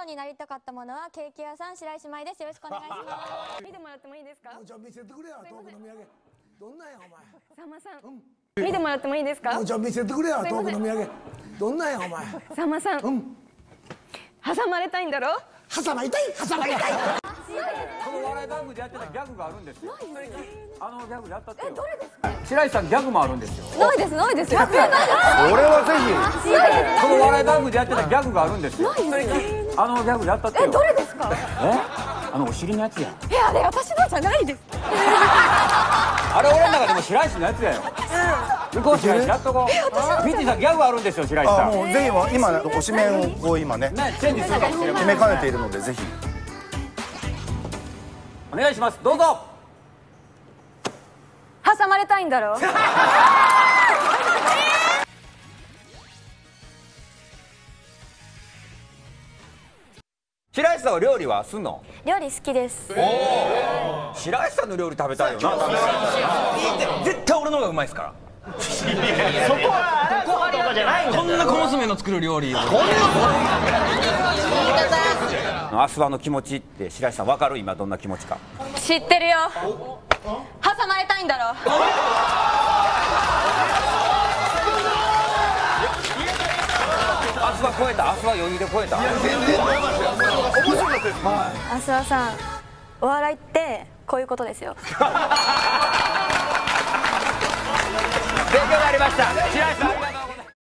になりたかったものはケーキ屋さん白石舞です。よろしくお願いします。見てもらってもいいですか？ じゃあ見せてくれよ、トークの土産。どんなんやお前。 さんまさん、見てもらってもいいですか？ じゃあ見せてくれよ、トークの土産。どんなんやお前。 さんまさん、挟まれたいんだろ？ 挟まりたい、挟まりたい。 この笑い番組でやってたギャグがあるんですよ。あのギャグやったってよ。どれですか？白石さんギャグもあるんですよ。 ないですないです。 俺はぜひこの笑い番組でやってたギャグがあるんですよ。あのギャグやったってよ。 どれですか？ お尻のやつや。 あれ私のじゃないです。 あれ俺の中でも白石のやつやよ。向こう白石やっとこう。ミッチーさんギャグあるんですよ白石さん。 もうぜひ今推しメンを今ねチェンジするかもしれません。 決めかねているのでぜひお願いします。どうぞ。 挟まれたいんだろ？ 白石さんは料理はすんの？ 料理好きです。 白石さんの料理食べたいよな。 絶対俺の方がうまいですから。 そこはとかじゃないんだ。 こんな小娘の作る料理を。 アスワの気持ちって白石さん分かる？今どんな気持ちか。 知ってるよ。挟まれたいんだろ？ アスワ超えた。アスワ余裕で超えた。 アスワさん、お笑いってこういうことですよ。 勉強になりました。白石さん。